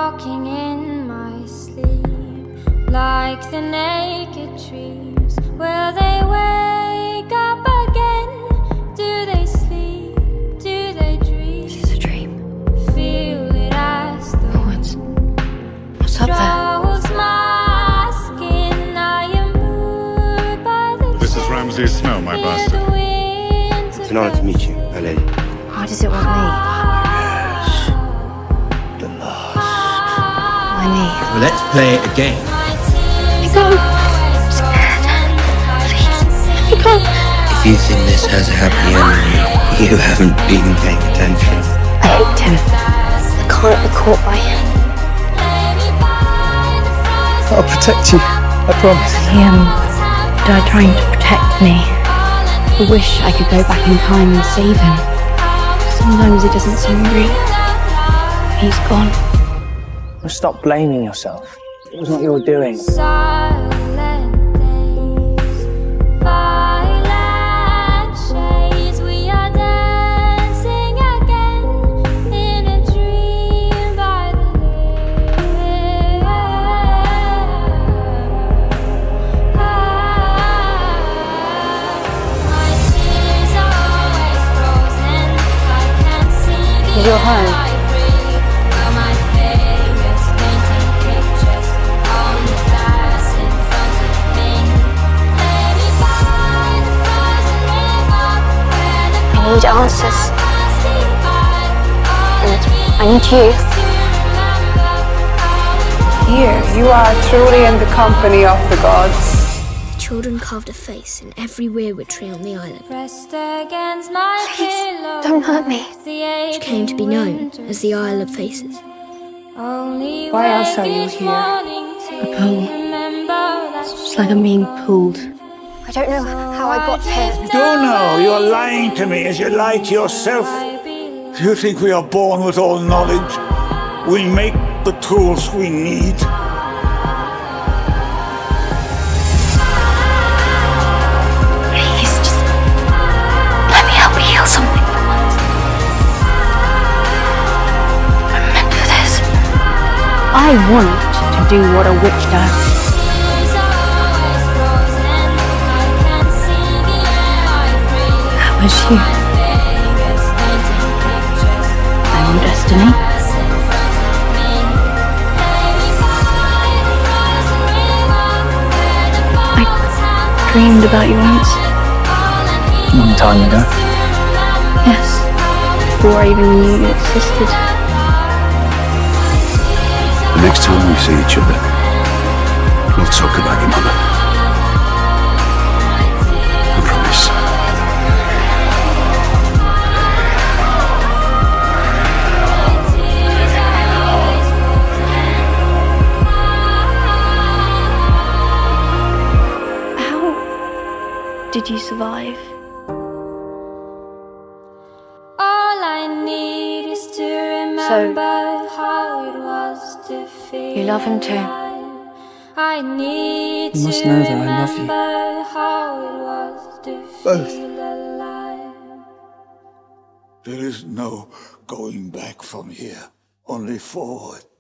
walking in my sleep, like the naked trees. Will they wake up again? Do they sleep? Do they dream? This is a dream. Feel it as the What's up there? my skin. I am moved by the This is Ramsay's Snow, my bastard. It's an honor to meet you, my lady. Why does it want me? The last. Why me? Well, let's play it again. Let me go. I'm scared. Please, let me go. If you think this has a happy ending, you haven't been paying attention. I hate him. I can't be caught by him. I'll protect you, I promise. He died trying to protect me. I wish I could go back in time and save him. Sometimes it doesn't seem real. He's gone. Well, stop blaming yourself. It was not your doing. Silent days, violet shades. We are dancing again in a dream by the lake. My tears are always frozen. I can't see the Is your home? I need answers. And I need you. Here, you are truly in the company of the gods. The children carved a face in every weirwood tree on the island, Rest against my pillow. Don't hurt me. which came to be known as the Isle of Faces. Why else are you here? A pull. It's like I'm being pulled. I don't know how I got here. You don't know. You're lying to me as you lie to yourself. Do you think we are born with all knowledge? We make the tools we need. Please, just let me help you heal something for once. Remember this. I want to do what a witch does. That was you. And your destiny. I dreamed about you once. Long time ago. Yes. Before I even knew you existed. The next time we see each other, we'll talk about your mother. I promise. How did you survive? All I need is to remember how it was to feel. You love him too? alive. I need You must to know that I love you. remember how it was to Both. feel alive. There is no going back from here, only forward.